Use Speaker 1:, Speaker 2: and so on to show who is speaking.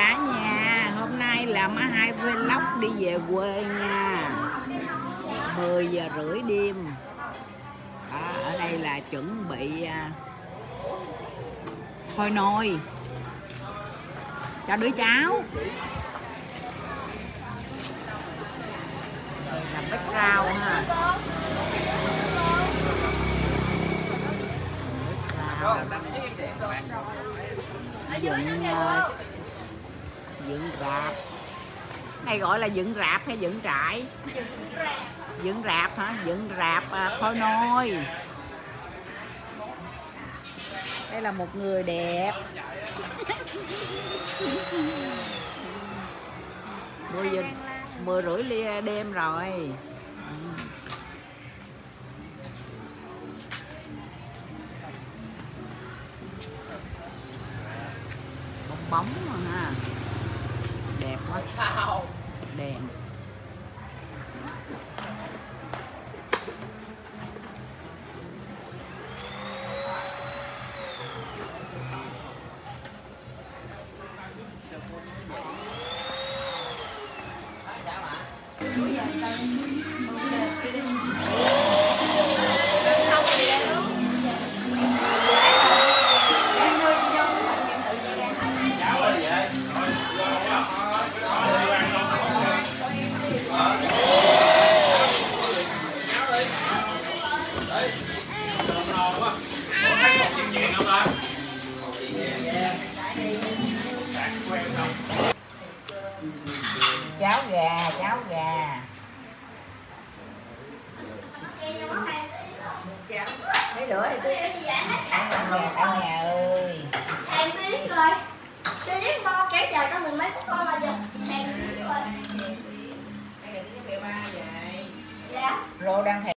Speaker 1: cả nhà. Hôm nay là má Hai vlog đi về quê nha. 10 giờ rưỡi đêm. Ở đây là chuẩn bị thôi nôi cho đứa cháu. Đây là bếp rau ha. Dựng rạp. Này gọi là dựng rạp hay dựng trại? Dựng rạp hả? Dựng rạp thôi nôi. Đây là một người đẹp. 10 rưỡi đêm rồi. Bong bóng mà ha. Đẹp quá. Đèn. Cháo gà. Mấy lửa thì tôi cả nhà ơi.
Speaker 2: Hàng tiếng rồi. Cho giết bo kéo dài có 10 mấy phút thôi mà giờ. Hàng tiếng rồi.
Speaker 1: Rô đang